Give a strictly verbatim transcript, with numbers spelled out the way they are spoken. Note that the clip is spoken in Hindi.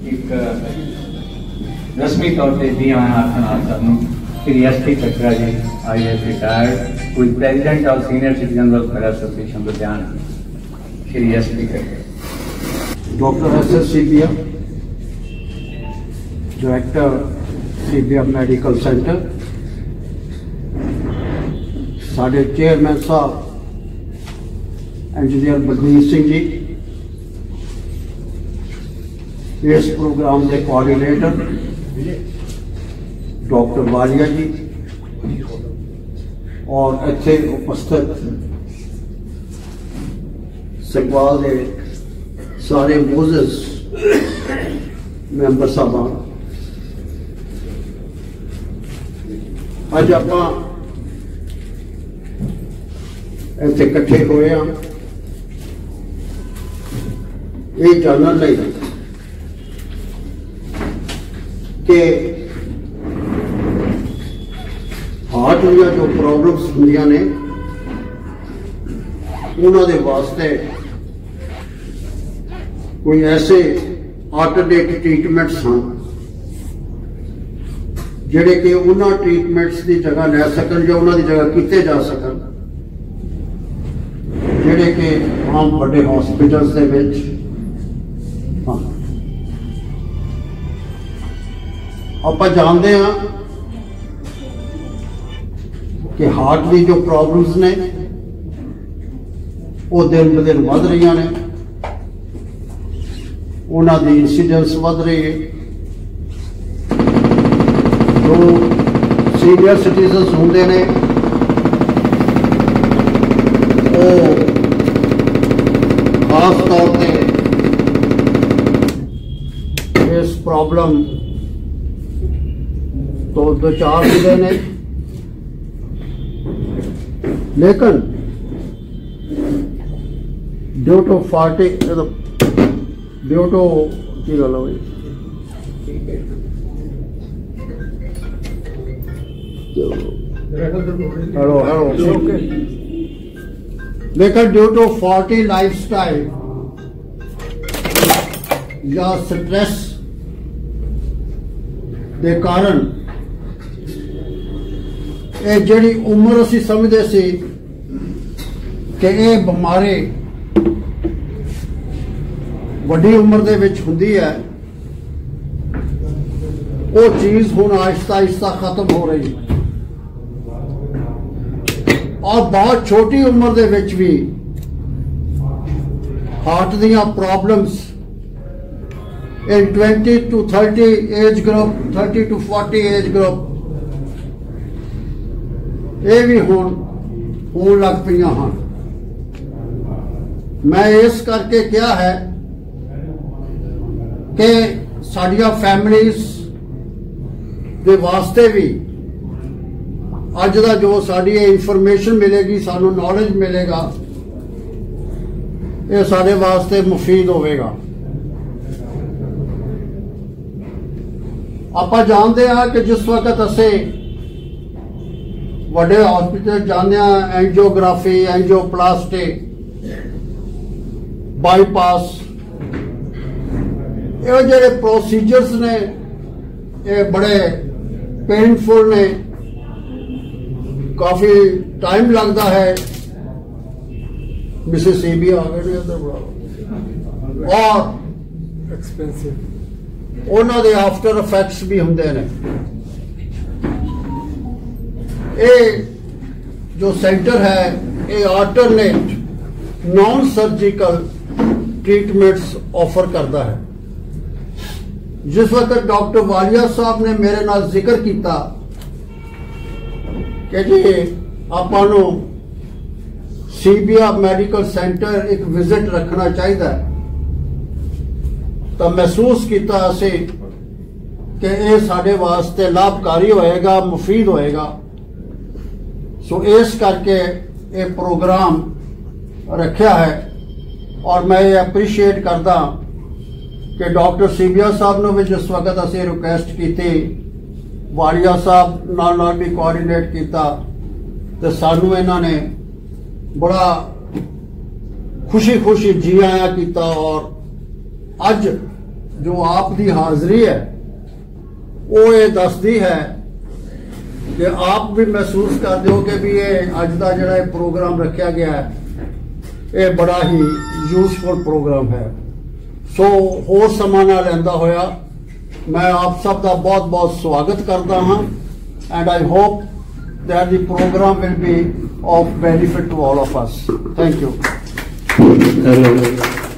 एक रस्मी तौर पर जी आया आखना सानू Shri S T Katra ji I S retired कोई president of senior citizen welfare association Ludhiana Shri S T Katra doctor S S Sibia director Sibia medical centre साढ़े चेयरमैन साहब इंजीनियर बलबीर सिंह जी इस प्रोग्राम के कोआर्डिनेटर डॉक्टर वालिया जी और इत्थे उपस्थित संगवाल के सारे मोजस मैंबर साहबान अज आप इत्थे इकट्ठे हुए हैं ये जानने लई कि हार्ट दियां जो प्रॉब्लम्स होंदियां ने उन्होंने वास्ते कोई ऐसे आल्टरनेट ट्रीटमेंट्स हैं जिहड़े कि उन्होंने ट्रीटमेंट्स की जगह लै सकन या उन्होंने जगह किते जा सकन जिहड़े कि आम बड़े हॉस्पिटल्स दे विच हाँ आप जानते हैं कि हार्ट की जो प्रॉब्लम्स ने वो दिन ब दिन बढ़ रही ने उन्होंने इंसीडेंस बढ़ रही है जो सीनियर सिटीजन होंगे ने वो खास तौर पर इस प्रॉब्लम तो दो चार होते हैं लेकिन due to forty due to की गल हो हेलो हेलो ओके लेकिन due to forty lifestyle या स्ट्रेस के कारण ये जिहड़ी उम्र असी समझते सी कि ये बीमारी वड्डी उम्र दे विच हुंदी है वो चीज हुण आहिस्ता आहिस्ता खत्म हो रही है और बहुत छोटी उम्र दे विच भी हार्ट दियां problems in twenty to thirty age group thirty to forty age group ये भी हुण होण लग पईयां हैं। मैं इस करके क्या है कि साडियां फैमिलीज दे वास्ते भी अज दा जो साडी इंफॉर्मेशन मिलेगी सानू नॉलेज मिलेगा ये साडे वास्ते मुफीद होवेगा। आपां जानते हैं कि जिस वक्त असे वड्डे हॉस्पिटल जाने एंजियोग्राफी एंजियोप्लास्टी बाईपास ये जेडे प्रोसीजर्स ने ये बड़े पेनफुल ने काफी टाइम लगता है मिसेस सीबी आ गए और एक्सपेंसिव उन्होंने आफ्टर इफेक्ट्स भी होंगे ने ये जो सेंटर है ये alternate non surgical treatments offer करता है। जिस वक्त डॉक्टर वालिया साहब ने मेरे नाल जिक्र किया कि जी आपां सीबिया मेडिकल सेंटर एक विजिट रखना चाहिए तो महसूस किया असी कि यह साडे वास्ते लाभकारी होएगा मुफीद होएगा। सो इस करके ये प्रोग्राम रखा है और मैं ये अप्रीशिएट करता कि डॉक्टर सीबिया साहब ने भी जिस वक्त असी रिक्वेस्ट की थी वालिया साहब नाल नाल भी कोआर्डिनेट किया तो सानू इन्होंने बड़ा खुशी खुशी जी आया किया और अज जो आपकी हाजिरी है वो ये दसदी है कि आप भी महसूस कर दो कि भी ये अज का जो प्रोग्राम रखा गया है ये बड़ा ही यूजफुल प्रोग्राम है। सो होर समा ना लैंदा होया मैं आप सब का बहुत बहुत स्वागत करता हाँ and I hope that the programme will be of benefit to all of us. Thank you.